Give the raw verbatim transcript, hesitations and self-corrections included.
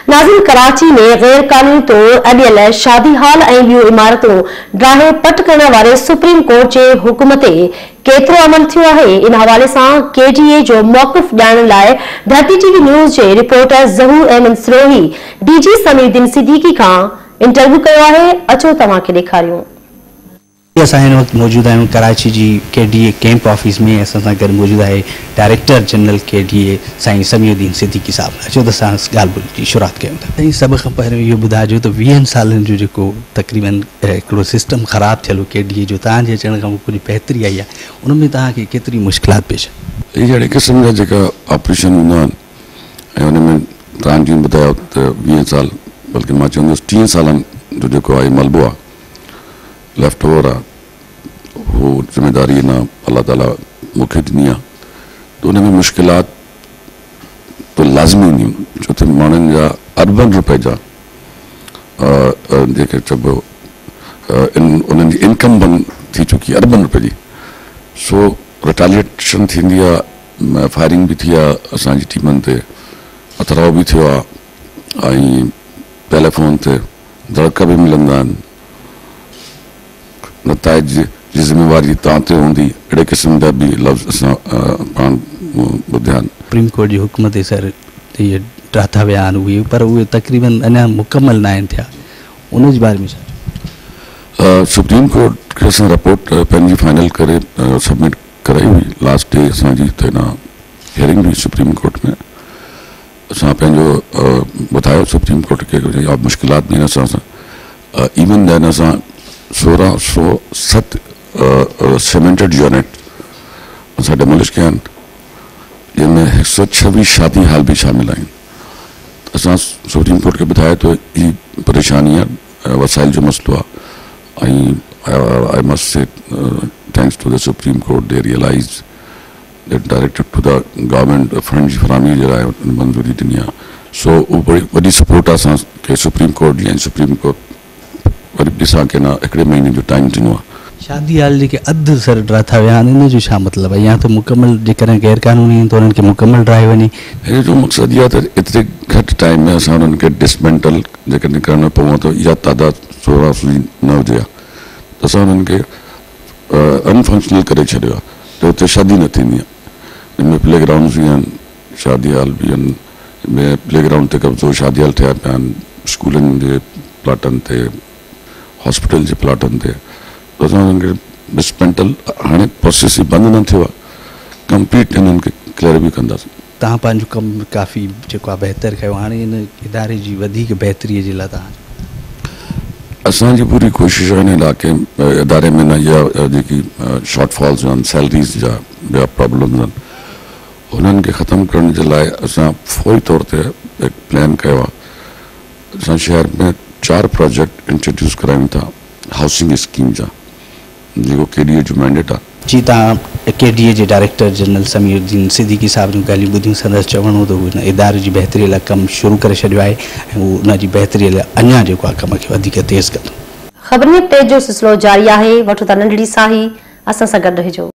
नाज़िम कराची में गैर कानूनी तौर अडियल शादी हाल ऐं ॿियूं इमारतूं ड्राहे पट करण वारे सुप्रीम कोर्ट जे हुकुम ते केतिरो अमल थियो आहे। इन हवाले सां केडीए जो मौक़िफ़ ॼाणण लाइ धरती टीवी न्यूज़ जे रिपोर्टर ज़हूर ऐं सरोही डीजी समीउद्दीन सिद्दीकी खां इंटरव्यू कयो आहे। अचो तव्हां खे ॾेखारियूं। असां हिन वक़्तु मौजूदु आहियूं कराची जी केडीए कैंप ऑफिस में। असां सां गॾु मौजूदु आहे डायरेक्टर जनरल केडीए साईं समीउद्दीन सिद्दीकी साहब। अचो त असां ॻाल्हि ॿोली जी शुरूआत कयूं था। साईं सभ खां पहिरियों इहो ॿुधाइजो त वीहनि सालनि जो जेको तक़रीबन हिकिड़ो सिस्टम ख़राबु थियलु केडीए जो तव्हांजे अचण खां कुझु बहितरी आई आहे, उन में तव्हांखे केतिरी मुश्किलात पेश आहे? अहिड़े क़िस्म जा जेका ऑपरेशन हूंदा आहिनि ऐं उन में तव्हां जीअं ॿुधायो त वीह साल बल्कि मां चवंदुसि टीह सालनि जो जेको आहे मलबो आहे, लेफ्ट ओवर आहे, वो जिम्मेदारी ना अल्लाह ताला मूंखे ॾिनी आहे, त उन में मुश्किलात तो लाज़मी हूंदियूं। छो त माण्हुनि जा अरबन रुपए जा जेके चइबो उन्हनि जी इनकम बंदि थी चुकी आहे अरबन रुपए जी। सो रिटालिएशन थींदी आहे, फायरिंग बि थी आहे असांजी टीमनि ते, अथराव बि थियो आहे ऐं टेलीफोन ते दड़का बि मिलंदा आहिनि। नताइज जी ज़िम्मेवारी तव्हां ते हूंदी, अहिड़े क़िस्म जा बि लफ़्ज़ असां पाण ॿुधिया आहिनि। सुप्रीम कोर्ट जी हुकुम ते सर इहे ठाता विया आहिनि उहे, पर उहे तक़रीबन अञा मुकमल न आहिनि थिया, उन जे बारे में छा? सुप्रीम कोर्ट खे असां रिपोर्ट पंहिंजी फाइनल करे सबमिट कराई हुई। लास्ट डे असांजी त न हियरिंग हुई सुप्रीम कोर्ट में। असां पंहिंजो ॿुधायो सुप्रीम कोर्ट खे मुश्किलात बि असां सां इवन दैन असां सोरहं सौ सत सीमेंटेड यूनिट असां डेमोलिश कया आहिनि, जंहिंमें हिकु सौ छवीह शादी हाल भी शामिल आहिनि। असां सुप्रीम कोर्ट खे ॿुधायो त ही परेशानी आहे, वसाइल जो मसलो आहे ऐं I must say thanks to the supreme court they realize that directed to the government fund जी फराहमी जे लाइ मंज़ूरी ॾिनी आहे। सो उहो बड़ी वॾी सपोर्ट आहे असांखे सुप्रीम कोर्ट जी। ऐं सुप्रीम कोर्ट वरी ॾिसां की न हिकिड़े महीने जो टाइम ॾिनो आहे। शादी हाल जेके अधु सर ड्राथा विया आहिनि, इन जो छा मतिलबु आहे? या त मुकमल जेकॾहिं गैर कानूनी आहिनि त उन्हनि खे मुकमल ड्राहे वञे। हिन जो मक़सदु इहो आहे त एतिरे घटि टाइम में असां उन्हनि खे डिसमेंटल जेकॾहिं करणु पवंदो त इहा तादादु सोरहं सौ न हुजे आहे, त असां उन्हनि खे अनफंक्शनल करे छॾियो आहे, त हुते शादी न थींदी आहे। हिन में प्ले ग्राउंड्स बि आहिनि, शादी हाल बि आहिनि, प्ले ग्राउंड ते कब्ज़ो शादी हाल थिया पिया आहिनि, स्कूलनि जे प्लाटनि ते, हॉस्पिटल जे प्लाटनि ते। त असां उन्हनि खे डिसमेंटल हाणे प्रोसेस ई बंदि न थियो आहे, कंप्लीट हिननि खे क्लियर बि कंदासीं। तव्हां पंहिंजो कमु काफ़ी जेको आहे बहितर कयो, हाणे हिन इदारे जी वधीक बहितरीअ जे लाइ तव्हां असांजी पूरी कोशिशि आहे हिन इलाइक़े इदारे में न इहा जेकी शॉर्टफॉल्स आहिनि, सैलरीज़ जा ॿिया प्रॉब्लम्स आहिनि, हुननि खे ख़तमु करण जे लाइ असां फौरी तौर ते हिकु प्लान कयो आहे। असां शहर में चार प्रोजेक्ट इंट्रोड्यूस करायूं था हाउसिंग स्कीम जा, जेको केडीए जो मैंडेट आहे। जी, तव्हां केडीए जे डायरेक्टर जनरल समीउद्दीन सिद्दीकी साहब जूं ॻाल्हियूं ॿुधियूं। संदसि चवणो त हुन इदारे जी बहितरीअ लाइ कमु शुरू करे छॾियो आहे ऐं उहो उन जी बहितरीअ लाइ अञा जेको आहे कम खे वधीक तेज़ कंदो। ख़बरुनि पेज जो सिलसिलो जारी आहे। वठो था नंढड़ी साही, असां सां गॾु रहिजो।